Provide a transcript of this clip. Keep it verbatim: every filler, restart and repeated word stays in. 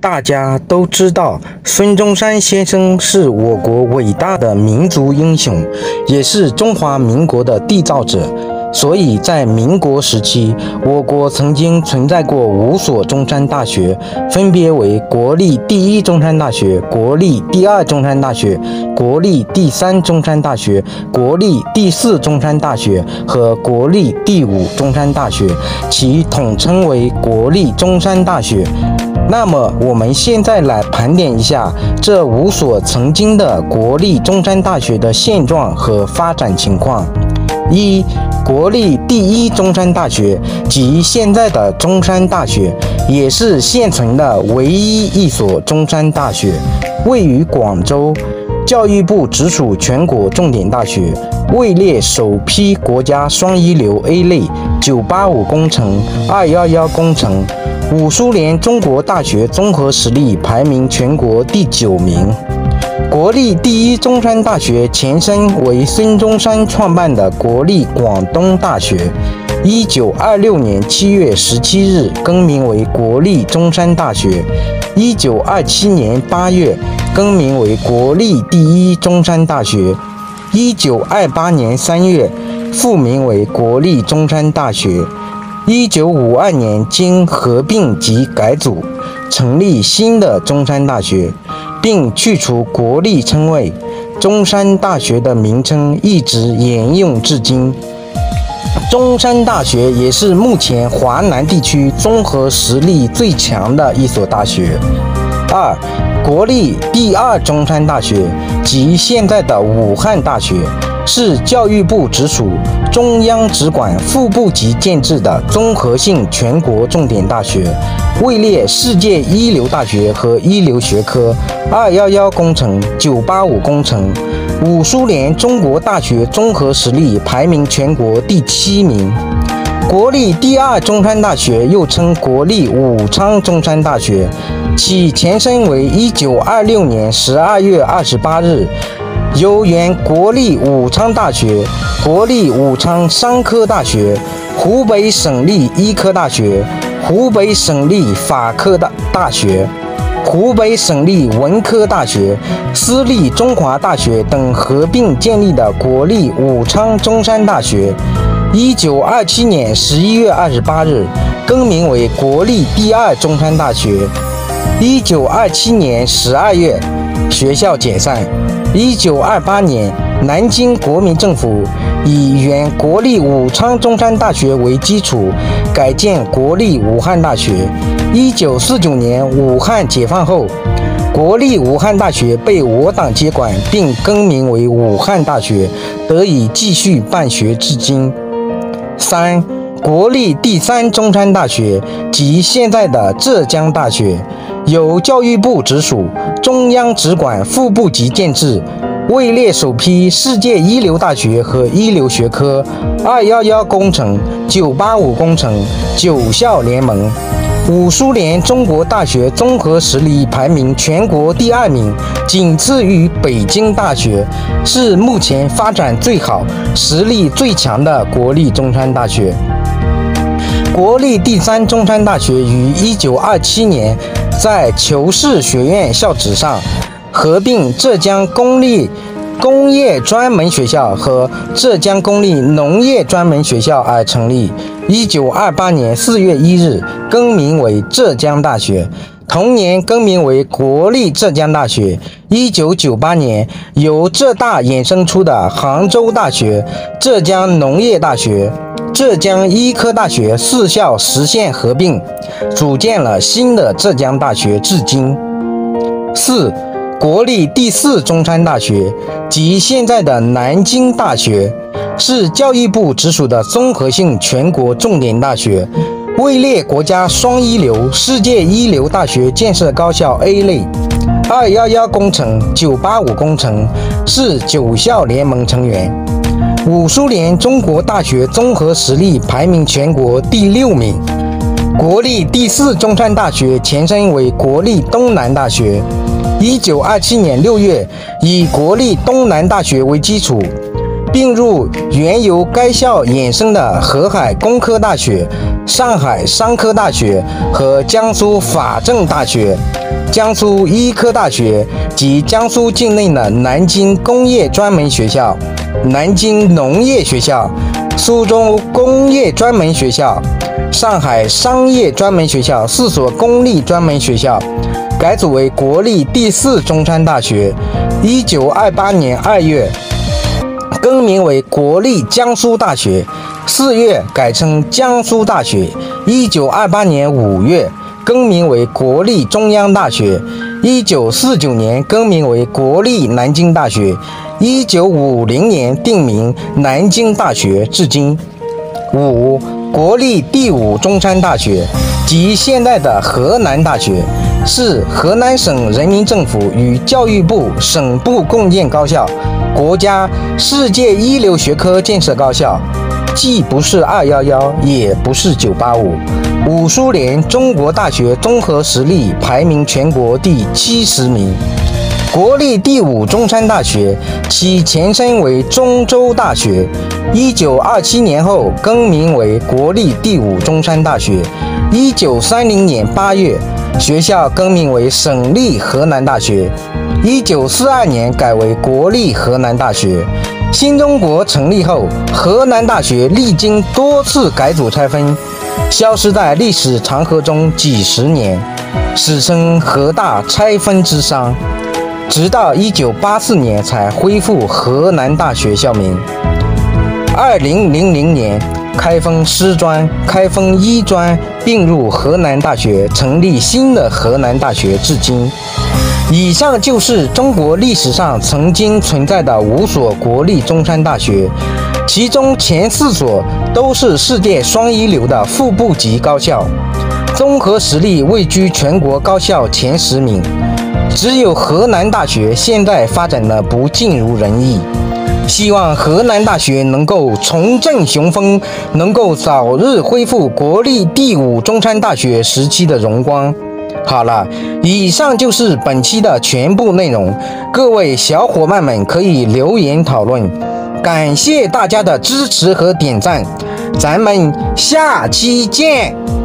大家都知道，孙中山先生是我国伟大的民族英雄，也是中华民国的缔造者。所以在民国时期，我国曾经存在过五所中山大学，分别为国立第一中山大学、国立第二中山大学、国立第三中山大学、国立第四中山大学和国立第五中山大学，其统称为国立中山大学。那么我们现在来盘点一下这五所曾经的国立中山大学的现状和发展情况。一、国立第一中山大学即现在的中山大学，也是现存的唯一一所中山大学，位于广州，教育部直属全国重点大学，位列首批国家双一流 A 类九八五工程、二一一工程，五苏联中国大学综合实力排名全国第九名。国立第一中山大学前身为孙中山创办的国立广东大学，一九二六年七月十七日更名为国立中山大学，一九二七年八月更名为国立第一中山大学，一九二八年三月复名为国立中山大学，一九五二年经合并及改组，成立新的中山大学，并去除国立称谓，中山大学的名称一直沿用至今。中山大学也是目前华南地区综合实力最强的一所大学。二、国立第二中山大学即现在的武汉大学，是教育部直属、中央直管副部级建制的综合性全国重点大学，位列世界一流大学和一流学科，二一一工程、九八五工程，五苏联中国大学综合实力排名全国第七名。国立第二中山大学又称国立武昌中山大学，其前身为一九二六年十二月二十八日由原国立武昌大学、国立武昌商科大学、湖北省立医科大学、湖北省立法科大大学、湖北省立文科大学、私立中华大学等合并建立的国立武昌中山大学，一九二七年十一月二十八日更名为国立第二中山大学，一九二七年十二月学校解散。一九二八年，南京国民政府以原国立武昌中山大学为基础，改建国立武汉大学。一九四九年武汉解放后，国立武汉大学被我党接管，并更名为武汉大学，得以继续办学至今。三、国立第三中山大学即现在的浙江大学，由教育部直属、中央直管副部级建制，位列首批世界一流大学和一流学科，二一一工程、九八五工程，九校联盟，五苏联中国大学综合实力排名全国第二名，仅次于北京大学，是目前发展最好、实力最强的国立中山大学。国立第三中山大学于一九二七年在求是学院校址上合并浙江公立工业专门学校和浙江公立农业专门学校而成立，一九二八年四月一日更名为浙江大学，同年更名为国立浙江大学。一九九八年由浙大衍生出的杭州大学、浙江农业大学、浙江医科大学四校实现合并，组建了新的浙江大学至今。四、国立第四中山大学即现在的南京大学，是教育部直属的综合性全国重点大学，位列国家双一流、世界一流大学建设高校 A 类，二一一工程、九八五工程，是九校联盟成员。五苏联中国大学综合实力排名全国第六名。国立第四中山大学前身为国立东南大学，一九二七年六月以国立东南大学为基础， 并入原由该校衍生的河海工科大学、上海商科大学和江苏法政大学、江苏医科大学及江苏境内的南京工业专门学校、南京农业学校、苏州工业专门学校、上海商业专门学校四所公立专门学校，改组为国立第四中山大学。一九二八年二月更名为国立江苏大学，四月改称江苏大学。一九二八年五月更名为国立中央大学。一九四九年更名为国立南京大学。一九五零年定名南京大学，至今。五、国立第五中山大学即现在的河南大学，是河南省人民政府与教育部、省部共建高校，国家世界一流学科建设高校，既不是二一一，也不是九八五。五苏联中国大学综合实力排名全国第七十名。国立第五中山大学其前身为中州大学，一九二七年后更名为国立第五中山大学。一九三零年八月，学校更名为省立河南大学。一九四二年改为国立河南大学。新中国成立后，河南大学历经多次改组拆分，消失在历史长河中几十年，史称河大拆分之伤。直到一九八四年才恢复河南大学校名。二零零零年开封师专、开封医专并入河南大学，成立新的河南大学，至今。以上就是中国历史上曾经存在的五所国立中山大学，其中前四所都是世界双一流的副部级高校，综合实力位居全国高校前十名。只有河南大学现在发展的不尽如人意，希望河南大学能够重振雄风，能够早日恢复国立第五中山大学时期的荣光。好了，以上就是本期的全部内容，各位小伙伴们可以留言讨论，感谢大家的支持和点赞，咱们下期见。